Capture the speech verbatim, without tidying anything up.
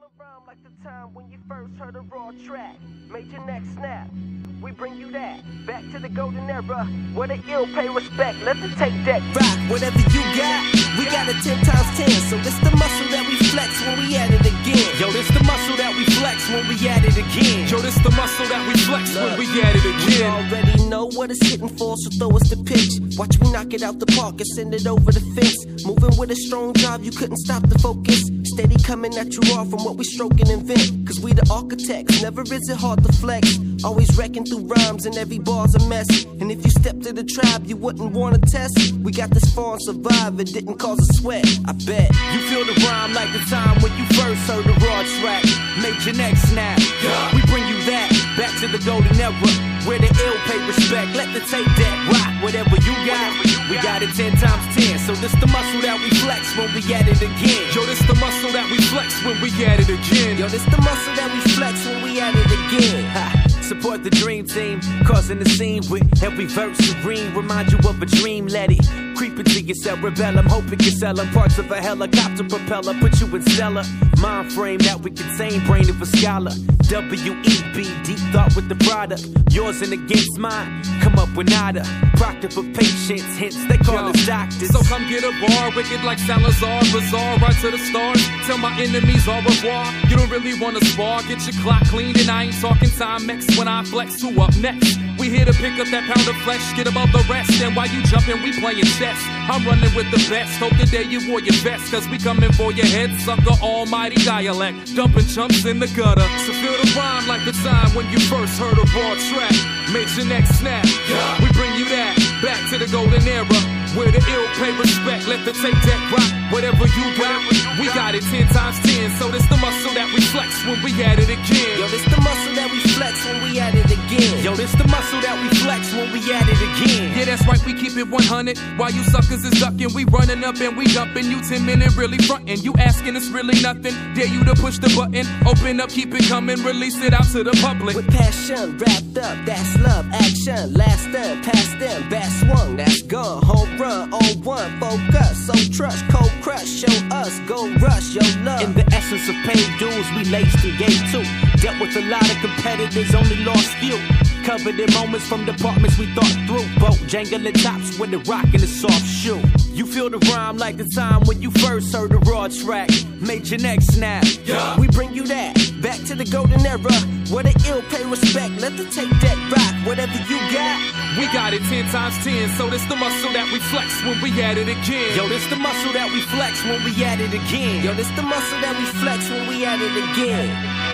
Rhyme like the time when you first heard a raw track, made your neck snap. We bring you that back to the golden era where the ill pay respect. Let the tape deck rock. Whatever you got, we got it ten times ten. So this the muscle that we flex when we at it again. Yo, this the muscle that we flex when we at it again. Yo, this the muscle that we flex Look, when we at it again. We already know what it's hitting for, so throw us the pitch. Watch me knock it out the park and send it over the fence. Moving with a strong drive, you couldn't stop the focus. Steady coming at you raw from what we stroke and invent. Cause we the architects, never is it hard to flex. Always wrecking through rhymes and every bar's a mess. And if you step to the tribe, you wouldn't wanna test. We got this far and survive, it didn't cause a sweat, I bet. You feel the rhyme like the time when you first heard the raw track, made your neck snap. Yeah. We bring you that back to the golden era where the ill pay respect. Let the tape deck rock. Whatever you got, we got it ten times ten. So this the muscle that we flex when we at it again. Yo, this the muscle that we flex when we at it again. Yo, this the muscle that we flex when we at it again. Ha. Support the dream team, causing the scene with every verse serene. Remind you of a dream, let it creep into your cerebellum. Hoping you're selling parts of a helicopter propeller. Put you in stellar mind frame that we contain. Brain of a scholar. W E B, deep thought with the product. Yours and against mine, come up with nada. Proctor for patience, hence they call Yo, us doctors. So come get a bar, wicked like Salazar, bizarre, right to the stars. Tell my enemies au revoir. You don't really wanna spar, get your clock cleaned, and I ain't talking Timex when I flex. Who up next? We here to pick up that pound of flesh, get above the rest. And while you jumping, we playing chess. I'm running with the best. Hope the day you wore your vest, cause we coming for your head, sucker. Almighty dialect, dumping chumps in the gutter. So feel the rhyme like the time when you first heard a raw track, made your neck snap. Yeah. We bring you that back to the golden era where the ill pay respect. Let the tape deck rock. Whatever you got, we got it ten times ten. So this the muscle that we flex when we at it again. Yo, this the muscle that we flex when we at it again. Yo, this the muscle that we flex when we at it again. Yeah, that's right, we keep it one hundred. While you suckers is ducking, we running up and we dumping. You ten minute really frontin'. You asking it's really nothing. Dare you to push the button. Open up, keep it coming. Release it out to the public. With passion, wrapped up, that's love, action. Last done, past them, bat swung, that's gone. Home run, on one, focus. So trust, cold crush, show us, go rush, your love. In the essence of paid dues, we laced the gate too. Dealt with a lot of competitors, only lost few. Covered in moments from departments we thought through. Boat jangling tops with the rock in the soft shoe. You feel the rhyme like the time when you first heard the raw track, made your neck snap. Yeah. We bring you that back to the golden era where the ill pay respect. Let the tape deck rock. Whatever you got, we got it ten times ten. So this the muscle that we flex when we at it again. Yo, this the muscle that we flex when we at it again. Yo, this the muscle that we flex when we at it again.